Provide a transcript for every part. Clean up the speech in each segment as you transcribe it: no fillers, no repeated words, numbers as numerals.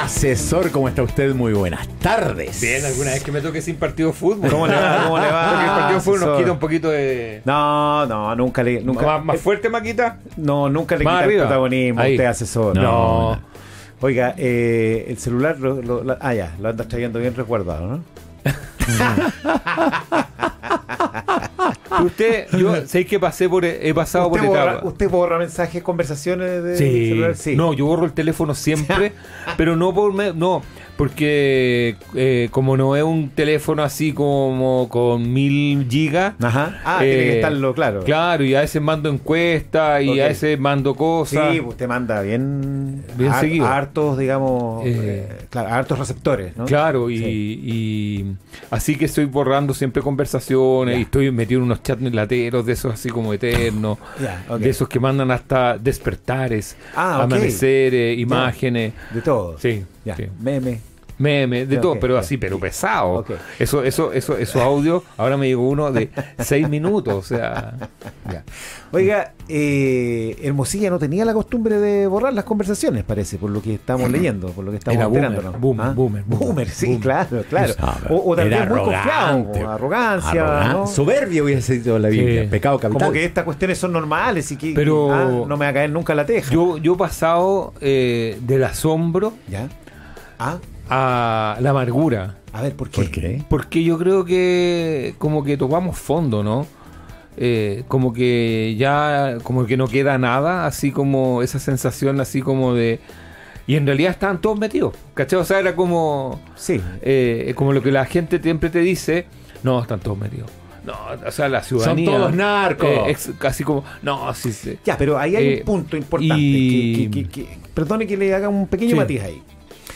Asesor, ¿cómo está usted? Muy buenas tardes. Bien, alguna vez que me toque sin partido de fútbol. ¿Cómo le va? ¿Cómo le va? Porque el partido de fútbol nos asesor? quita un poquito de... No, nunca le... Nunca, ¿Más fuerte, Maquita? no, nunca le Más quita arriba. el protagonismo a Ahí. usted, asesor. No. Oiga, el celular, ya, lo andas trayendo bien resguardado, ¿no? Usted, yo sé que he pasado por etapas. ¿Usted borra mensajes, conversaciones de Sí. celular? Sí. No, yo borro el teléfono siempre, pero no porque como no es un teléfono así como con 1000 gigas. Ajá. Tiene que estarlo claro. Claro, y a veces mando encuestas y Ok. a veces mando cosas. Sí, usted manda bien seguido. hartos, digamos, claro, hartos receptores, ¿no? Claro, Sí. y así que estoy borrando siempre conversaciones Ya. y estoy metido en unos chats lateros de esos así como eternos, Ya, ok. de esos que mandan hasta despertares, Ok. amaneceres, imágenes, De todo. sí, Ya. sí. Memes, de Ok, todo, pero ya. así, pero pesado. Ok. Eso audio, ahora me llegó uno de 6 minutos, o sea, Ya. Oiga, Hermosilla no tenía la costumbre de borrar las conversaciones, parece, por lo que estamos leyendo, por lo que estamos Era boomer, enterándonos. boomer, Boomer, sí, boomer. claro. O también Era muy confiado, arrogante. como arrogancia, ¿no? Soberbia hubiese sido la Biblia. Sí. Pecado capital. Como que estas cuestiones son normales y que Pero- no me va a caer nunca la teja. yo he pasado del asombro ¿Ya? a la amargura. A ver, ¿por qué? ¿Por qué? Porque yo creo que como que tocamos fondo, ¿no? Como que ya, como que no queda nada, así como esa sensación así como de... Y en realidad estaban todos metidos, ¿cachai? O sea, era como... Sí. como lo que la gente siempre te dice, no, están todos metidos. No, o sea, la ciudadanía... Son todos narcos. Casi como, no, sí, sí. Ya, pero ahí hay Eh, un punto importante. y- Perdone que le haga un pequeño Sí. matiz ahí.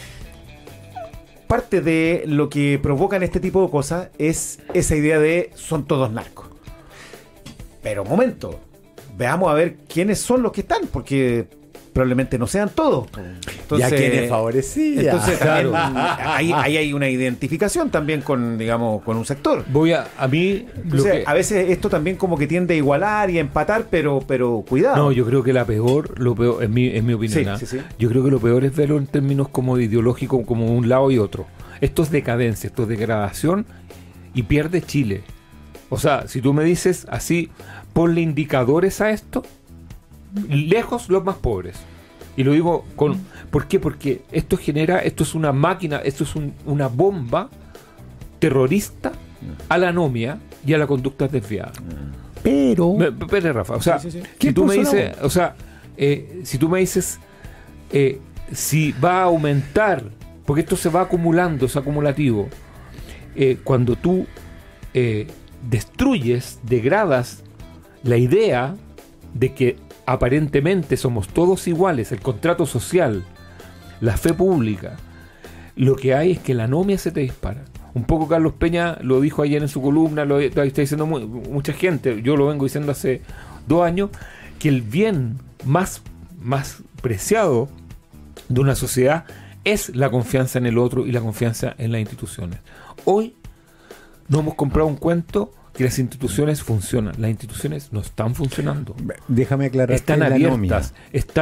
Parte de lo que provocan este tipo de cosas es esa idea de son todos narcos. Pero un momento, veamos a ver quiénes son los que están, porque probablemente no sean todos. ¿Y a quiénes favorecía? Entonces, también, ahí hay una identificación también con, digamos, con un sector. A mí... lo Entonces, que- a veces esto también como que tiende a igualar y a empatar, pero cuidado. No, yo creo que lo peor, en mi opinión, Sí, ¿ah? sí, sí. Yo creo que lo peor es verlo en términos como de ideológico, como un lado y otro. Esto es decadencia, esto es degradación y pierde Chile. O sea, si tú me dices así, ponle indicadores a esto, lejos los más pobres. Y lo digo con... ¿Por qué? Porque esto es una máquina, esto es una bomba terrorista a la anomia y a la conducta desviada. Pero... Espera, Rafa, o sea, Sí, sí, sí. si ¿Qué tú me puso la dices, o sea, si tú me dices si va a aumentar, porque esto se va acumulando, es acumulativo, cuando tú destruyes, degradas la idea de que aparentemente somos todos iguales, el contrato social, la fe pública, lo que hay es que la anomia se te dispara. Un poco Carlos Peña lo dijo ayer en su columna, lo está diciendo mucha gente, yo lo vengo diciendo hace 2 años, que el bien más preciado de una sociedad es la confianza en el otro y la confianza en las instituciones. Hoy nos hemos comprado un cuento que las instituciones funcionan. Las instituciones no están funcionando. Déjame aclarar. Están abiertas,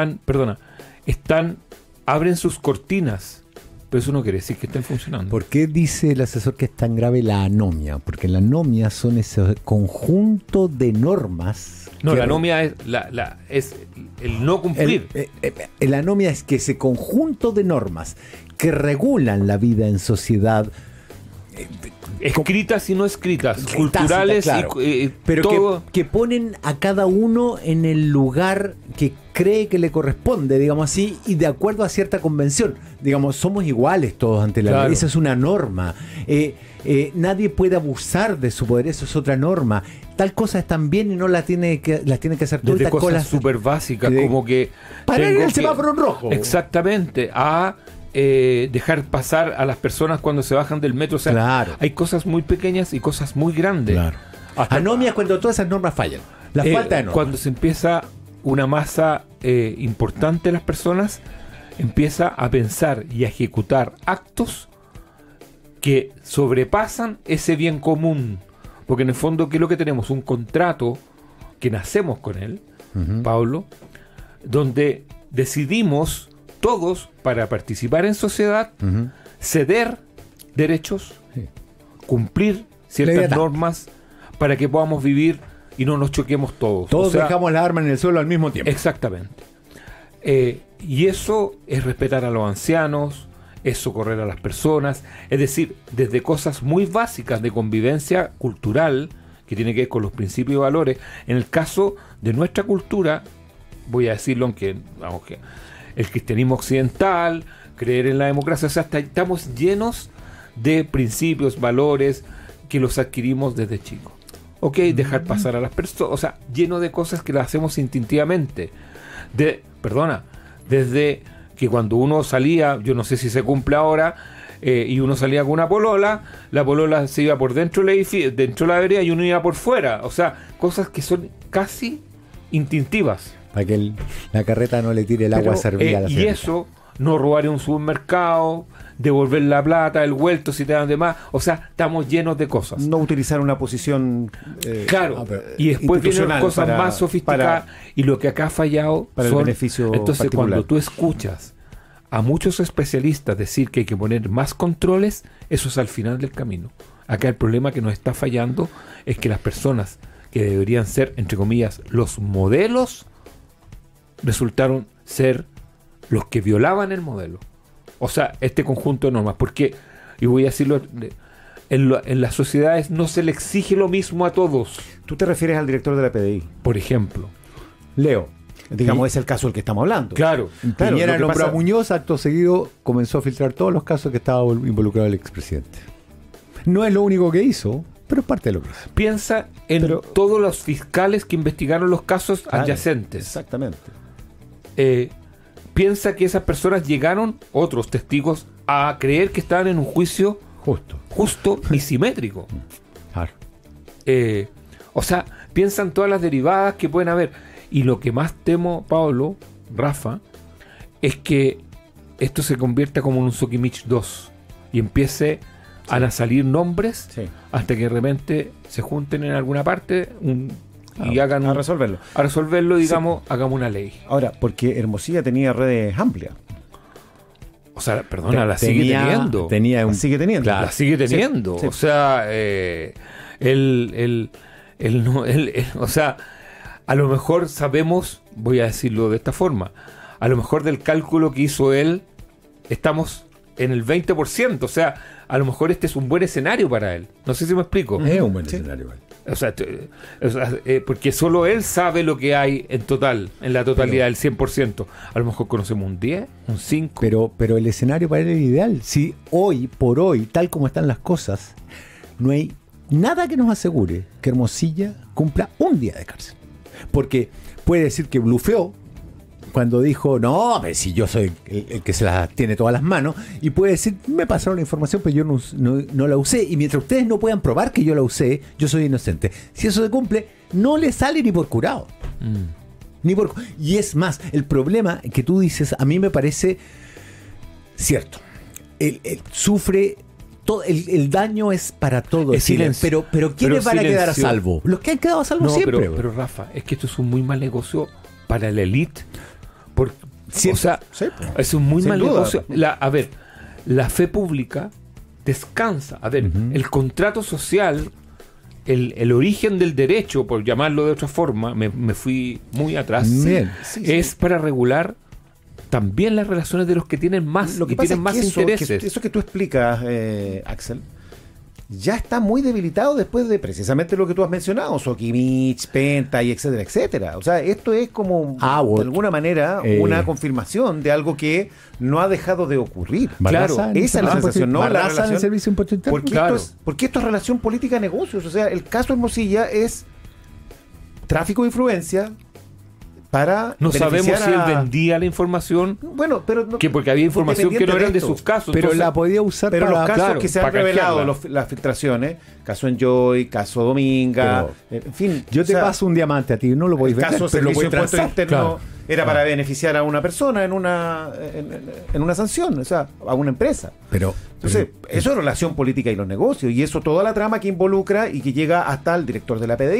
abren sus cortinas, pero eso no quiere decir que estén funcionando. ¿Por qué dice el asesor que es tan grave la anomia? Porque la anomia son ese conjunto de normas. No, que la anomia es es el no cumplir. El anomia es que ese conjunto de normas que regulan la vida en sociedad, Escritas y no escritas, Tácita, culturales, claro. y pero todo. que ponen a cada uno en el lugar que cree que le corresponde, digamos así, y de acuerdo a cierta convención. Digamos, somos iguales todos ante la Claro. ley. Esa es una norma. Nadie puede abusar de su poder, eso es otra norma. Tal cosa están bien y no las tiene que hacer todo. Desde Estas cosas cosas súper básicas, de- como que... Parar en tengo el que- semáforo en rojo. Exactamente, a dejar pasar a las personas cuando se bajan del metro. O sea, Claro. hay cosas muy pequeñas y cosas muy grandes. Claro. Hasta- Anomia es cuando todas esas normas fallan. La falta de normas. Cuando se empieza una masa importante de las personas, empieza a pensar y a ejecutar actos que sobrepasan ese bien común. Porque en el fondo, ¿qué es lo que tenemos? Un contrato que nacemos con él, Ujú. Pablo, donde decidimos todos, para participar en sociedad, ceder derechos, cumplir ciertas normas para que podamos vivir y no nos choquemos todos. Todos dejamos las armas en el suelo al mismo tiempo. Exactamente. Y eso es respetar a los ancianos, es socorrer a las personas, es decir, desde cosas muy básicas de convivencia cultural, que tiene que ver con los principios y valores. En el caso de nuestra cultura, voy a decirlo, aunque el cristianismo occidental, creer en la democracia, o sea, estamos llenos de principios, valores que los adquirimos desde chicos. Ok, dejar pasar a las personas, o sea, lleno de cosas que las hacemos instintivamente. Desde que cuando uno salía, yo no sé si se cumple ahora, y uno salía con una polola, la polola se iba por dentro del edificio, dentro de la vereda, y uno iba por fuera. O sea, cosas que son casi instintivas. Para que la carreta no le tire el agua servida a la y señorita. eso, no robar en un supermercado, devolver la plata, el vuelto si te dan de más. O sea, estamos llenos de cosas. No utilizar una posición claro, y después vienen cosas más sofisticadas. Y lo que acá ha fallado para son, el beneficio entonces particular. Cuando tú escuchas a muchos especialistas decir que hay que poner más controles, eso es al final del camino. Acá el problema que nos está fallando es que las personas que deberían ser, entre comillas, los modelos, resultaron ser los que violaban el modelo. O sea, este conjunto de normas. Porque, y voy a decirlo, en las sociedades no se le exige lo mismo a todos. Tú te refieres al director de la PDI. Por ejemplo. Leo. Digamos, es el caso del que estamos hablando. Claro. Piñera nombró a Muñoz, acto seguido comenzó a filtrar todos los casos que estaba involucrado el expresidente. No es lo único que hizo, pero es parte de lo que hizo. Piensa en todos los fiscales que investigaron los casos adyacentes. Exactamente. Piensa que esas personas llegaron, otros testigos, a creer que estaban en un juicio justo y simétrico. Claro. O sea, piensan todas las derivadas que pueden haber. Y lo que más temo, Pablo, Rafa, es que esto se convierta como en un Sokimich 2 y empiece a salir nombres hasta que de repente se junten en alguna parte y hagan a resolverlo. A resolverlo, digamos, hagamos una ley. Ahora, porque Hermosilla tenía redes amplias. O sea, perdona, la sigue teniendo. La sigue teniendo. Claro, la sigue teniendo. Sí. O sea, o sea, a lo mejor sabemos, voy a decirlo de esta forma, a lo mejor del cálculo que hizo él, estamos en el 20%. O sea, a lo mejor este es un buen escenario para él. No sé si me explico. Es un buen escenario. O sea, porque solo él sabe lo que hay en total, en la totalidad del 100%. A lo mejor conocemos un 10, un 5. Pero el escenario para él es ideal. Si hoy por hoy, tal como están las cosas, no hay nada que nos asegure que Hermosilla cumpla un día de cárcel. Porque puede decir que blufeó cuando dijo, no, si yo soy el que se las tiene todas las manos, y puede decir, me pasaron la información, pero yo no la usé, y mientras ustedes no puedan probar que yo la usé, yo soy inocente. Si eso se cumple, no le sale ni por curado. Y es más, el problema que tú dices, a mí me parece cierto. Él sufre... El daño es para todos. Es silencio. Pero ¿quiénes van a quedar a salvo? Los que han quedado a salvo siempre. Pero Rafa, es que esto es un muy mal negocio para la élite. O sea, es un muy mal negocio. A ver, la fe pública descansa. A ver, el contrato social, el origen del derecho, por llamarlo de otra forma, me fui muy atrás, es para regular también las relaciones de los que tienen más, lo que tienen más intereses. Eso que tú explicas, Axel, ya está muy debilitado después de precisamente lo que tú has mencionado, Sokimich, Penta y etcétera, etcétera. O sea, esto es como de alguna manera una confirmación de algo que no ha dejado de ocurrir. Claro, esa es la sensación, ¿no? La relación, en el servicio de impuesto interno. Porque esto es relación política-negocios. O sea, el caso Hermosilla es tráfico de influencia. No sabemos si él vendía la información. Bueno, pero porque había información que no eran de sus casos. Pero la podía usar pero los casos que se han revelado, las filtraciones, caso Enjoy, caso Dominga, en fin. Yo te paso un diamante a ti, no lo podéis vender. El caso Servicio de Impuesto Interno era para beneficiar a una persona en una sanción, o sea, a una empresa. Entonces, eso es relación política y los negocios, y eso toda la trama que involucra y que llega hasta el director de la PDI.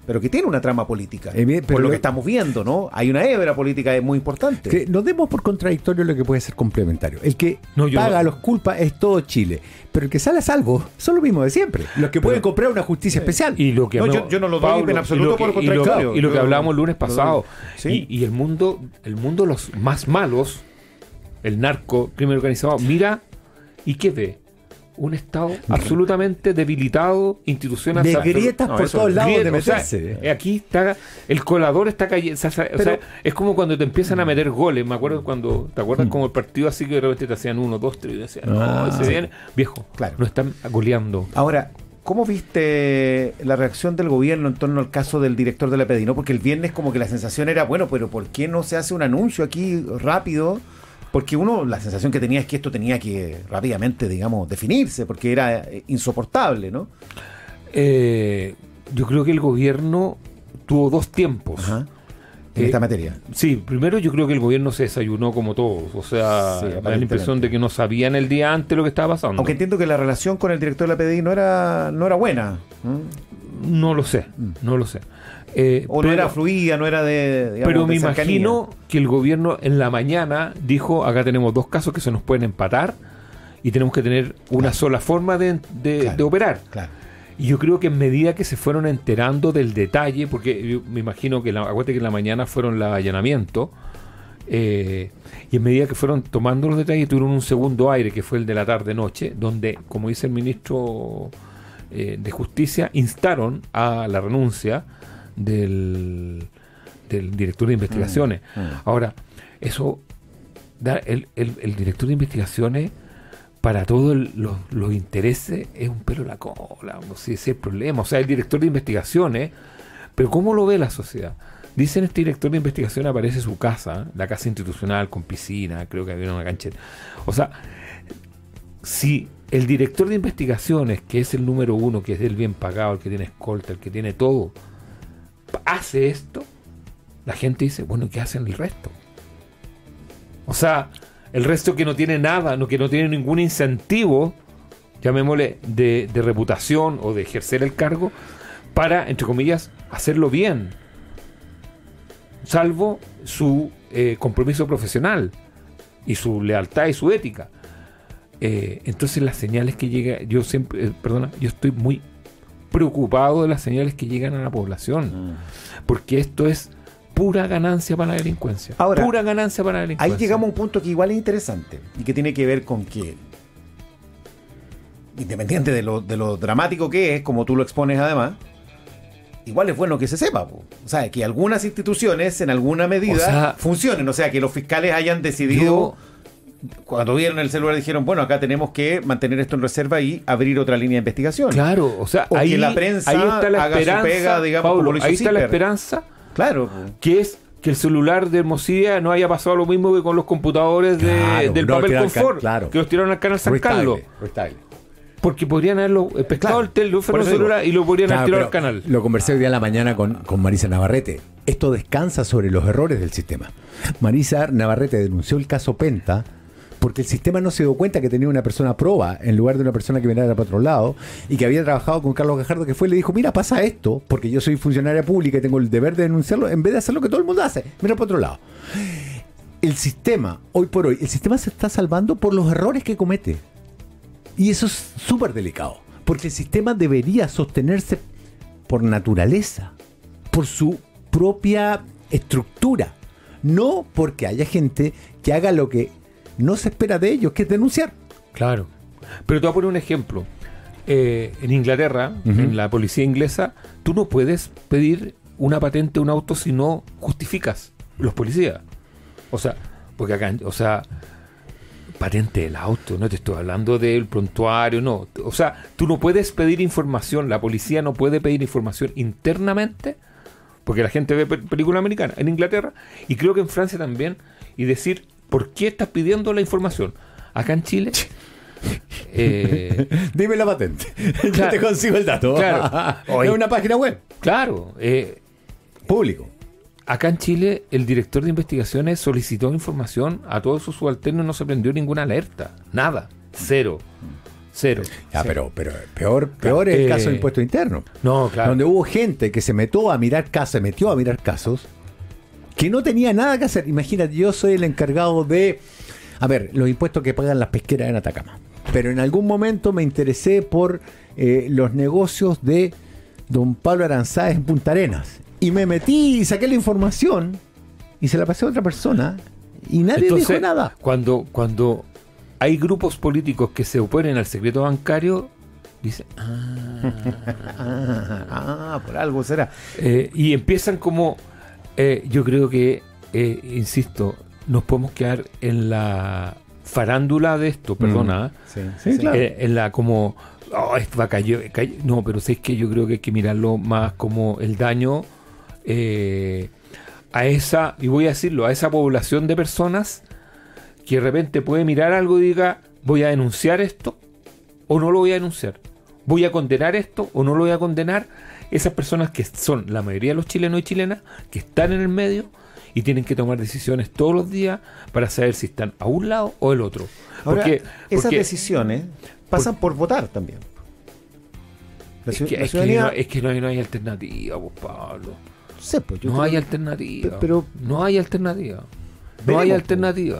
pero que tiene una trama política. Pero por lo que estamos viendo, ¿no? Hay una hebra política muy importante. Que nos demos por contradictorio lo que puede ser complementario. El que paga los culpas es todo Chile, pero el que sale a salvo son lo mismo de siempre. Los que pueden comprar una justicia especial. Y lo que yo no lo doy en absoluto por contradictorio. Y lo que hablábamos el lunes pasado. Sí. Y el mundo, los más malos, el narco, crimen organizado, mira y ¿qué ve? Un Estado absolutamente debilitado, instituciones de grietas por todos lados de meterse. O sea, aquí está, el colador está cayendo. O sea, es como cuando te empiezan a meter goles. Me acuerdo cuando, ¿te acuerdas como el partido así que de repente te hacían 1, 2, 3 y decían, ese viene, viejo, claro. Lo están goleando. Ahora, ¿cómo viste la reacción del gobierno en torno al caso del director de la PDI? ¿No? Porque el viernes como que la sensación era, bueno, pero ¿por qué no se hace un anuncio aquí rápido? Porque la sensación que tenía es que esto tenía que rápidamente, digamos, definirse, porque era insoportable, ¿no? Yo creo que el gobierno tuvo 2 tiempos. Ajá. En esta materia. Sí, primero yo creo que el gobierno se desayunó como todos. O sea, me da la impresión de que no sabían el día antes lo que estaba pasando. Aunque entiendo que la relación con el director de la PDI no era buena. No lo sé, no lo sé. No era fluida, no era de digamos, pero me cercanía. imagino que el gobierno en la mañana dijo, acá tenemos 2 casos que se nos pueden empatar y tenemos que tener una sola forma de operar. Claro. Y yo creo que en medida que se fueron enterando del detalle, porque yo me imagino que acuérdate que en la mañana fueron los allanamientos, y en medida que fueron tomando los detalles tuvieron un segundo aire, que fue el de la tarde-noche, donde, como dice el ministro de Justicia, instaron a la renuncia del director de investigaciones. Ahora, eso el director de investigaciones para todos los intereses es un pelo en la cola, no sé si es el problema. O sea, el director de investigaciones, pero ¿cómo lo ve la sociedad? Dicen, este director de investigación aparece su casa, la casa institucional con piscina, creo que había una cancheta. O sea, si el director de investigaciones, que es el número 1, que es el bien pagado, el que tiene escolta, el que tiene todo, hace esto, la gente dice, bueno, ¿qué hacen el resto? O sea, el resto que no tiene nada, que no tiene ningún incentivo, llamémosle, de reputación o de ejercer el cargo, para, entre comillas, hacerlo bien, salvo su compromiso profesional y su lealtad y su ética. Entonces las señales que llegan, yo estoy muy preocupado de las señales que llegan a la población, porque esto es pura ganancia para la delincuencia. Ahora, pura ganancia para la delincuencia. Ahí llegamos a un punto que igual es interesante y que tiene que ver con que, independiente de lo dramático que es, como tú lo expones además, igual es bueno que se sepa, o sea, que algunas instituciones en alguna medida funcionen, o sea, que los fiscales hayan decidido, cuando vieron el celular dijeron, bueno, acá tenemos que mantener esto en reserva y abrir otra línea de investigación. Claro, o sea, ahí, que la prensa ahí está la haga esperanza, su pega, digamos, Pablo, como lo hizo ahí está Zipper. la esperanza, claro, que es que el celular de Hermosilla no haya pasado lo mismo que con los computadores del papel confort, que los tiraron al canal San Carlos. Porque podrían haberlo pescado el teléfono celular y lo podrían haber tirado al canal. Lo conversé hoy día en la mañana con Marisa Navarrete. Esto descansa sobre los errores del sistema. Marisa Navarrete denunció el caso Penta porque el sistema no se dio cuenta que tenía una persona proba en lugar de una persona que venía para otro lado y que había trabajado con Carlos Gajardo, que fue y le dijo, mira, pasa esto, porque yo soy funcionaria pública y tengo el deber de denunciarlo, en vez de hacer lo que todo el mundo hace, mira para otro lado. El sistema, hoy por hoy, el sistema se está salvando por los errores que comete. Y eso es súper delicado, porque el sistema debería sostenerse por naturaleza, por su propia estructura, no porque haya gente que haga lo que no se espera de ellos, que es denunciar. Claro. Pero te voy a poner un ejemplo. En Inglaterra, en la policía inglesa, tú no puedes pedir una patente a un auto si no justificas, los policías. O sea, porque acá, patente del auto, no te estoy hablando del prontuario, no. O sea, tú no puedes pedir información, la policía no puede pedir información internamente, porque la gente ve película americana en Inglaterra, y creo que en Francia también, y decir, ¿por qué estás pidiendo la información? Acá en Chile... Dime la patente. Yo te consigo el dato. Claro. Es una página web. Claro. Público. Acá en Chile, el director de investigaciones solicitó información a todos sus subalternos y no se prendió ninguna alerta. Nada. Cero. Cero. Ya, Sí. pero peor es el caso del impuesto interno. No, claro. Donde hubo gente que se metió a mirar casos que no tenía nada que hacer. Imagínate, yo soy el encargado de, a ver, los impuestos que pagan las pesqueras en Atacama. Pero en algún momento me interesé por los negocios de don Pablo Aranzáez en Punta Arenas. Y me metí y saqué la información y se la pasé a otra persona y nadie Entonces, dijo nada. Cuando hay grupos políticos que se oponen al secreto bancario, dicen, Por algo será. y empiezan como, yo creo que, insisto, nos podemos quedar en la farándula de esto, perdona, Sí, claro. en la como, esto va a caer, no, pero es que yo creo que hay que mirarlo más como el daño a esa, y voy a decirlo, a esa población de personas que de repente puede mirar algo y diga, voy a denunciar esto o no lo voy a denunciar, voy a condenar esto o no lo voy a condenar. Esas personas que son la mayoría de los chilenos y chilenas que están en el medio y tienen que tomar decisiones todos los días para saber si están a un lado o el otro. Ahora, esas porque decisiones pasan por votar también. La ciudadanía... es que no hay alternativa, pues, Pablo. sé, pues, yo No creo- hay alternativa. pero- no hay alternativa. No Veremos, hay pues. alternativa.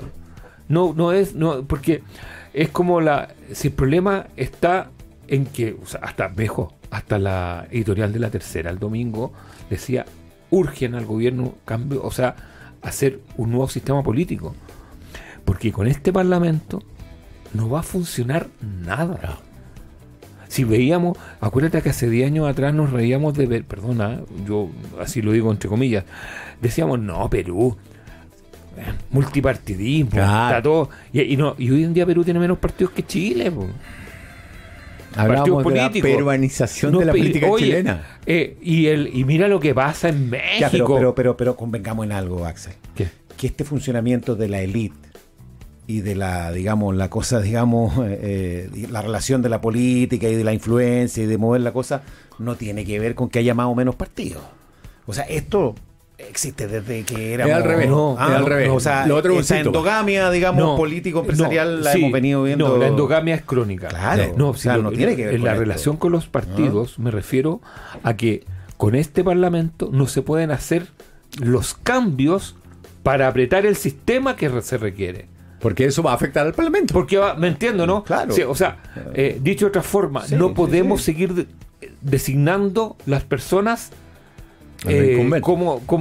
No, porque es como si el problema está en que, o sea, hasta la editorial de La Tercera el domingo decía, urgen al gobierno cambio, o sea, hacer un nuevo sistema político. Porque con este parlamento no va a funcionar nada. Si veíamos, acuérdate que hace 10 años atrás nos reíamos de ver, perdona, yo así lo digo entre comillas, decíamos, no, Perú, multipartidismo, Claro. está todo, y hoy en día Perú tiene menos partidos que Chile, po. Hablamos de la políticos. peruanización No, de la política oye, chilena. Y mira lo que pasa en Ya, México. pero convengamos en algo, Axel. ¿Qué? Que este funcionamiento de la élite y de la, digamos, la cosa, digamos, la relación de la política y de la influencia y de mover la cosa, no tiene que ver con que haya más o menos partidos. O sea, esto existe desde que éramos... Es al revés, no, es al revés. O sea, Lo otro es un esa síntoma. endogamia, digamos, No, político-empresarial la sí, hemos venido viendo... No, la endogamia es crónica. Claro, No, o sea, no tiene que ver en con la esto. relación con los partidos me refiero a que con este parlamento no se pueden hacer los cambios para apretar el sistema que se requiere. Porque eso va a afectar al Parlamento. Porque me entiendo, ¿no? Claro. Sí, o sea, dicho de otra forma, Sí, no sí, podemos sí. seguir designando las personas A los incumbentes.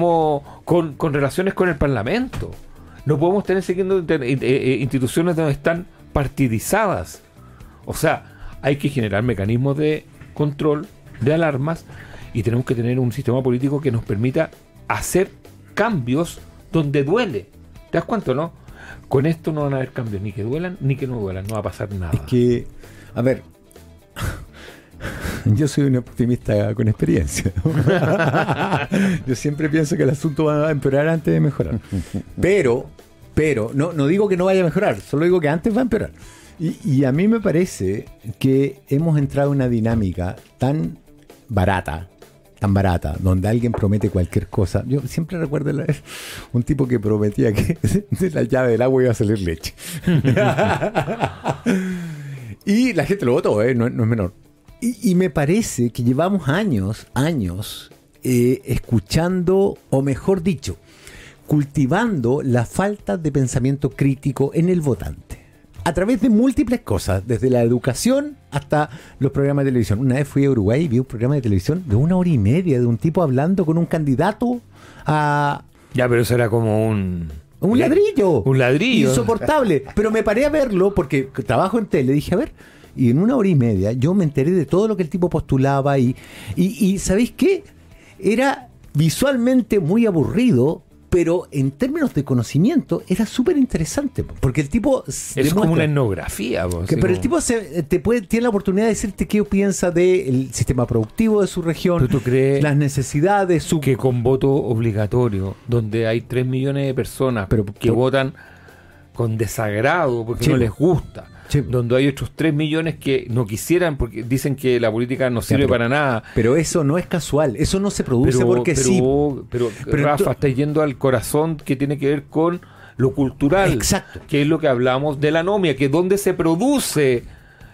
con relaciones con el Parlamento. No podemos tener siguiendo instituciones donde están partidizadas. O sea, hay que generar mecanismos de control, de alarmas, y tenemos que tener un sistema político que nos permita hacer cambios donde duele. ¿Te das cuenta, no? Con esto no van a haber cambios ni que duelan ni que no duelan, no va a pasar nada. Es que, a ver, yo soy un optimista con experiencia. Yo siempre pienso que el asunto va a empeorar antes de mejorar. Pero, no digo que no vaya a mejorar, solo digo que antes va a empeorar. Y a mí me parece que hemos entrado en una dinámica tan barata, donde alguien promete cualquier cosa. Yo siempre recuerdo un tipo que prometía que de la llave del agua iba a salir leche. Y la gente lo votó, no es menor. Y me parece que llevamos años escuchando, o mejor dicho, cultivando la falta de pensamiento crítico en el votante. A través de múltiples cosas, desde la educación hasta los programas de televisión. Una vez fui a Uruguay y vi un programa de televisión de 1 hora y media de un tipo hablando con un candidato a Ya, pero eso era como un ladrillo. Un ladrillo. Insoportable. Pero me paré a verlo porque trabajo en tele. Dije, a ver, y en 1 hora y media yo me enteré de todo lo que el tipo postulaba y ¿sabéis qué? Era visualmente muy aburrido, pero en términos de conocimiento era súper interesante, porque el tipo Es como una etnografía. pero el tipo tiene la oportunidad de decirte qué piensa del sistema productivo de su región, ¿Tú crees las necesidades, su... que con voto obligatorio, donde hay 3 millones de personas que pero- votan con desagrado porque Sí, no les gusta, sí. donde hay otros 3 millones que no quisieran porque dicen que la política no sirve pero- para nada? Pero eso no es casual, eso no se produce porque sí. Pero ento- Rafa, está yendo al corazón que tiene que ver con lo cultural. Exacto. Que es lo que hablamos de la anomia, que es donde se produce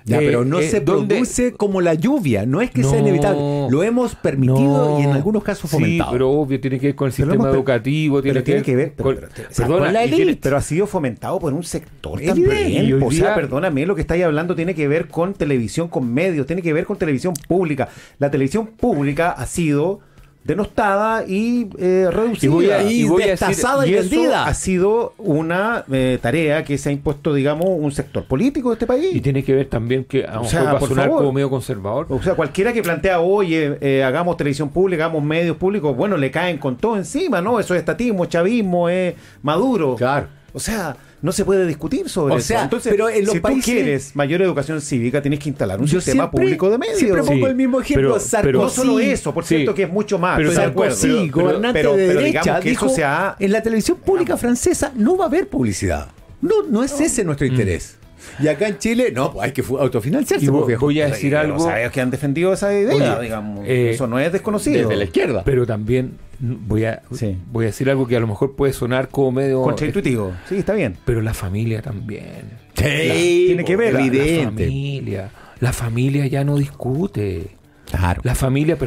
Ya, pero no se ¿dónde? produce como la lluvia, no es que sea No. inevitable. Lo hemos permitido No. y en algunos casos fomentado. Sí, pero obvio, tiene que ver con el Pero sistema hemos- educativo, pero tiene que ver, con, pero- perdona, con la y tiene- élite. Pero ha sido fomentado por un sector Evidente. también. Y hoy O sea, día- perdóname, lo que estáis hablando tiene que ver con televisión, con medios, tiene que ver con televisión pública. La televisión pública ha sido denostada y reducida. y destazada y eso vendida. ha sido una tarea que se ha impuesto, digamos, un sector político de este país. y tiene que ver también que a lo O mejor sea, va a por sonar favor. como medio conservador. O sea, cualquiera que plantea, oye, hagamos televisión pública, hagamos medios públicos, bueno, le caen con todo encima, ¿no? Eso es estatismo, chavismo, es Maduro. Claro. O sea, no se puede discutir sobre O eso. sea, Entonces, pero en los si países- tú quieres mayor educación cívica, tienes que instalar un Yo sistema siempre- público de medios. siempre pongo Sí, el mismo ejemplo. pero- Sarkozy, No solo eso, por Sí. cierto, que es mucho más. Pero estoy de acuerdo. Sarkozy, gobernante de pero derecha, digamos que dijo, eso se ha... en la televisión pública francesa no va a haber publicidad. No es ese nuestro interés. Y acá en Chile, no, pues hay que autofinanciarse. Y pues, viejo. voy a decir algo, ¿Sabes que han defendido esa idea? Oye, digamos. eso no es desconocido. Desde la izquierda. pero también voy a decir algo que a lo mejor puede sonar como medio Contraintuitivo. Sí, está bien. pero la familia también. Sí, tiene que ver, evidente. La familia ya no discute. Claro. La familia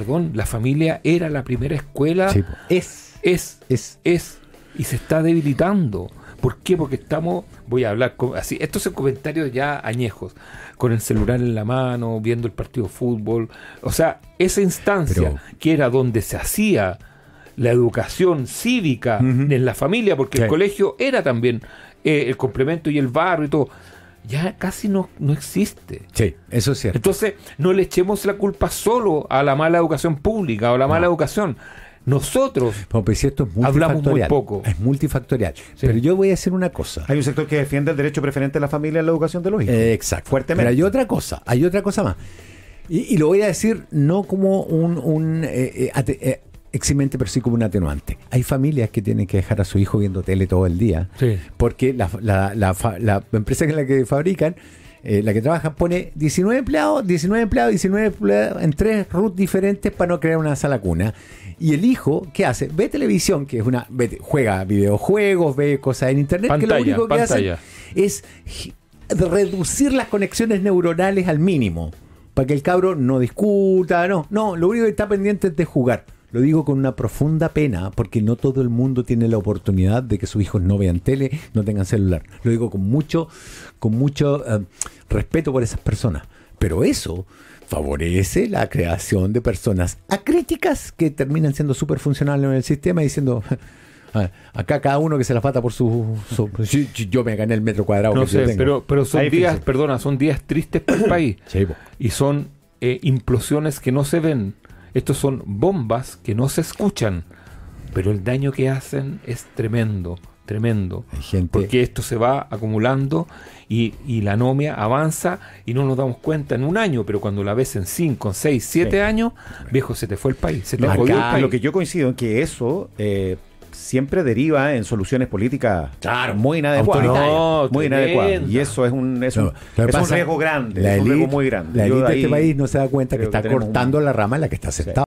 era la primera escuela. Sí, po. Es. Y se está debilitando. ¿Por qué? Porque voy a hablar así, estos son comentarios ya añejos, con el celular en la mano, viendo el partido de fútbol. O sea, esa instancia Pero- que era donde se hacía la educación cívica en la familia, porque Sí. el colegio era también el complemento y el barrio y todo, ya casi no existe. Sí, eso es cierto. Entonces, no le echemos la culpa solo a la mala educación pública o la mala educación. Nosotros Bueno, pero si esto es hablamos muy multifactorial. poco. Es multifactorial. Pero yo voy a decir una cosa. Hay un sector que defiende el derecho preferente de la familia en la educación de los hijos. Exacto. Fuertemente. Pero hay otra cosa más. Y lo voy a decir no como un eximente, pero sí como un atenuante. Hay familias que tienen que dejar a su hijo viendo tele todo el día, Sí. porque la empresa en la que fabrican, la que trabajan, pone 19 empleados en 3 RUT diferentes para no crear una sala cuna. Y el hijo, ¿qué hace? Ve televisión, que es juega videojuegos, ve cosas en internet, que lo Pantalla, único que pantalla. hacen es reducir las conexiones neuronales al mínimo, para que el cabro no discuta, no, lo único que está pendiente es de jugar. Lo digo con una profunda pena, porque no todo el mundo tiene la oportunidad de que sus hijos no vean tele, no tengan celular. Lo digo con mucho respeto por esas personas. Pero eso favorece la creación de personas acríticas que terminan siendo súper funcionales en el sistema, diciendo... Acá cada uno que se la fata por yo me gané el metro cuadrado No que yo sé, tengo. pero son Ahí días, fíjese. son días tristes para el país. Sí, po. Y son implosiones que no se ven. Estos son bombas que no se escuchan. Pero el daño que hacen es tremendo. Hay gente... Porque esto se va acumulando y la anomia avanza y no nos damos cuenta en un año, pero cuando la ves en 5, 6, 7 Sí. años, viejo, se te fue el país, se te No, jodió el acá país. lo que yo coincido en que eso siempre deriva en soluciones políticas muy inadecuadas. No, muy tremenda. inadecuadas. Y eso es un No, lo que es un pasa, riesgo grande. la Es un riesgo élite- muy grande. La Yo élite de ahí este país no se da cuenta que creo que está tenemos cortando la rama en la que está sentado.